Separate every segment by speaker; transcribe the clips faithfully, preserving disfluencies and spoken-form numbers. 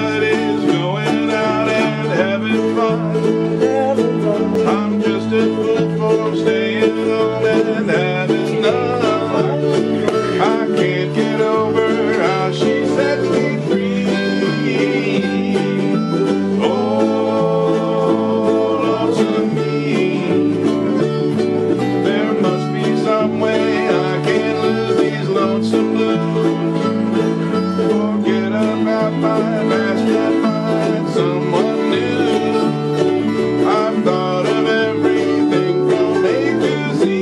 Speaker 1: Everybody's going out and having fun. I'm just a fool for staying home and having none. I can't get over how she set me free. Oh, lonesome me. There must be some way I can lose these lonesome blues. Forget about my past and find someone new. I've thought of everything from A to Z.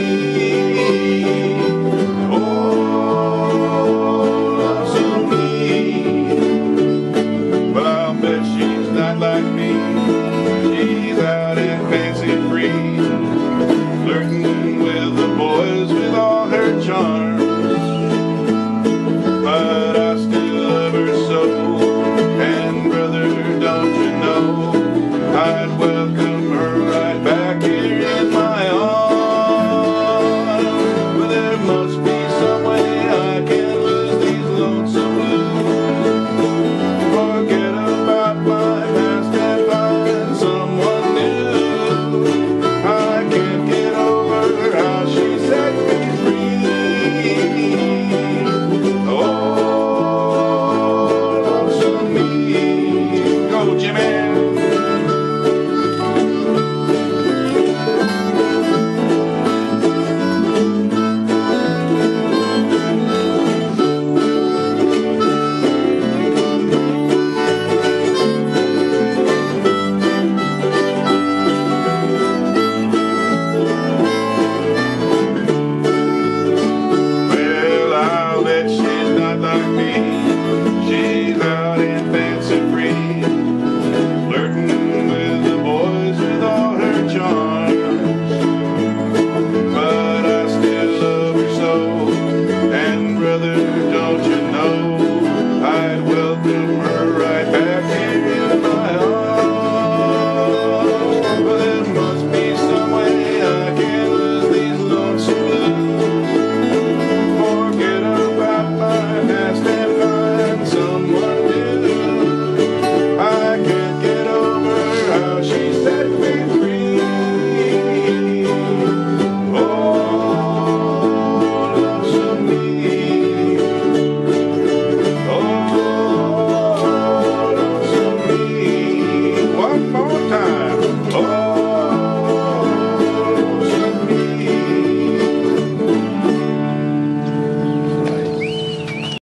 Speaker 1: Oh, lonesome me. But I'll bet she's not like me. She's out and fancy free, flirting with the boys with all her charms. But I still love her so, and brother, don't you know, I'd welcome her right back here in my arms. But there must be some way I can lose these lonesome blues. Forget about my past and find someone new. I can't get over how she set me free. Oh, lonesome me. Go, Jimmy. She's not like me. She's out in